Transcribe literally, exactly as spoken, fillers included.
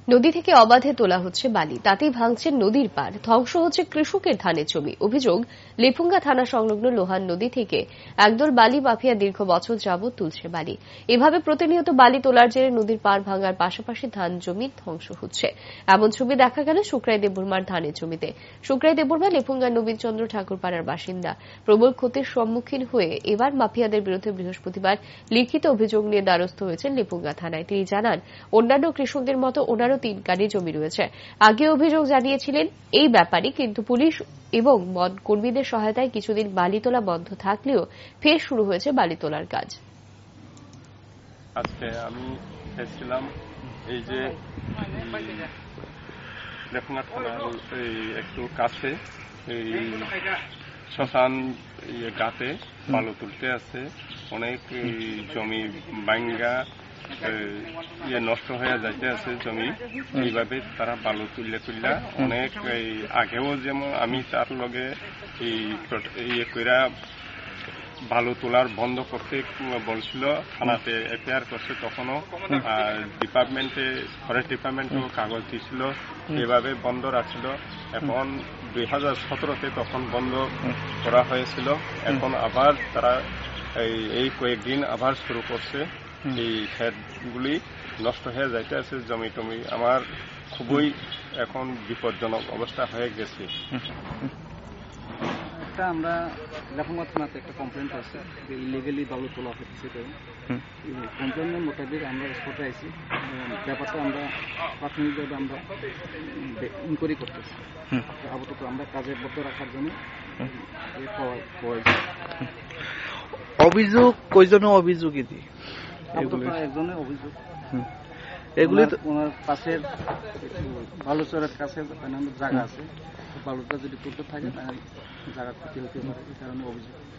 নদী থেকে অবাধে তোলা হচ্ছে বালি, তাতেই ভাঙছে নদীর পাড়, ধ্বংস হচ্ছে কৃষকের ধানের জমি। অভিযোগ, লেফুঙ্গা থানা সংলগ্ন লোহার নদী থেকে একদল বালি মাফিয়া দীর্ঘ বছর যাবৎ তুলছে বালি। এভাবে প্রতিনিয়ত বালি তোলার জেরে নদীর পাড় ভাঙার পাশাপাশি ধান জমি ধ্বংস হচ্ছে। এমন ছবি দেখা গেল শুক্রাই দেববর্মার ধানের জমিতে। শুক্রাই দেববর্মা লেফুঙ্গার নবীনচন্দ্র ঠাকুরপাড়ার বাসিন্দা। প্রবল ক্ষতির সম্মুখীন হয়ে এবার মাফিয়াদের বিরুদ্ধে বৃহস্পতিবার লিখিত অভিযোগ নিয়ে দ্বারস্থ হয়েছেন লেফুঙ্গা থানায়। তিনি জানান, অন্যান্য কৃষকদের মতো ওনারও তিন কানি জমি রয়েছে। আগে অভিযোগ জানিয়েছিলেন এই ব্যাপারে, কিন্তু পুলিশ এবং বন কর্মীদের সহায়তায় কিছুদিন বালি তোলা বন্ধ থাকলেও ফের শুরু হয়েছে বালি তোলার কাজ। আজকে আমি এসেছিলাম এই যে লেফুঙ্গা থানার একটু কাছে এই শ্মশান গাতে বালু তুলতে আছে, অনেক জমি ভাঙ্গা ইয়ে নষ্ট হয়ে যাইতে আছে জমি। এইভাবে তারা বালু তুললে তুললা অনেক আগেও যেমন আমি তার লগে ইয়ে কইরা বালু তোলার বন্ধ করতে বলছিল, থানাতে এফআইআর করছে, তখনও ডিপার্টমেন্টে ফরেস্ট ডিপার্টমেন্টও কাগজ দিয়েছিল, এভাবে বন্ধ রাখছিল। এখন দুই হাজার সতেরোতে তখন বন্ধ করা হয়েছিল, এখন আবার তারা এই কয়েকদিন আবার শুরু করছে। এই ক্ষেতগুলি নষ্ট হয়ে যাইতে আছে, জমি টমি আমার খুবই এখন বিপজ্জনক অবস্থা হয়ে গেছে। একটা আমরা লেফুঙ্গা থানাতে একটা কমপ্লেন আছে যে ইলিগালি বালু তোলা হচ্ছে। কমপ্লেনের মোতাবেক আমরা স্পটে আইছি, ব্যাপারটা আমরা প্রাথমিকভাবে আমরা ইনকোয়ারি করতেছি। আপাতত আমরা কাজে বদ্ধ রাখার জন্য অভিযোগ কয়জনের অভিযোগ এটি একজনের অভিযোগ। এগুলি ওনার পাশের বালুচরের কাছে জায়গা আছে, বালুটা যদি তুলতে থাকে তাহলে জায়গা ক্ষতি হতে পারে, এই কারণে অভিযোগ।